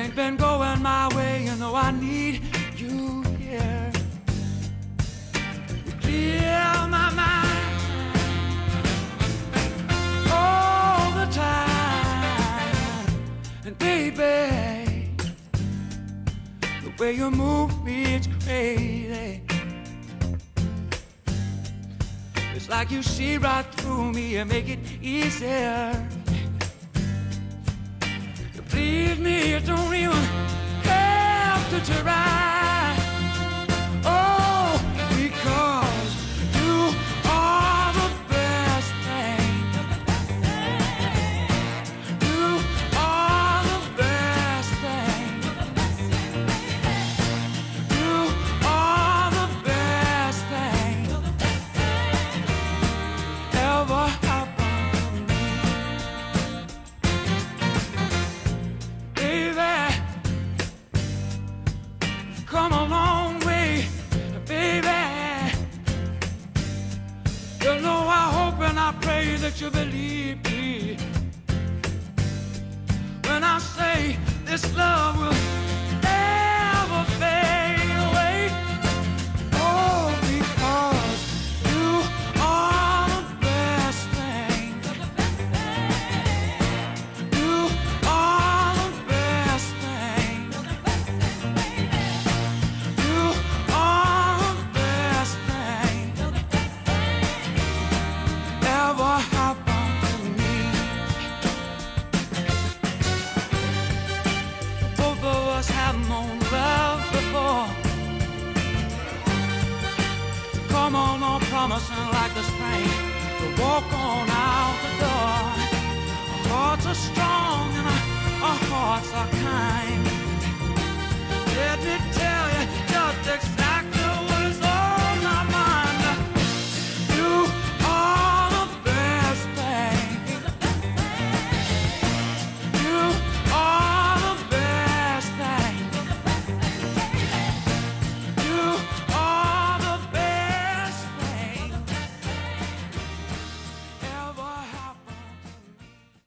ain't been going my way, you know I need you here. You clear my mind all the time. And baby, the way you move me, it's crazy. It's like you see right through me and make it easier. You please me, you don't even have to try. Oh, because you are the best thing. You are the best thing. You are the best thing ever happened to me. Baby, come a long way, baby. You know I hope and I pray that you believe me when I say this love will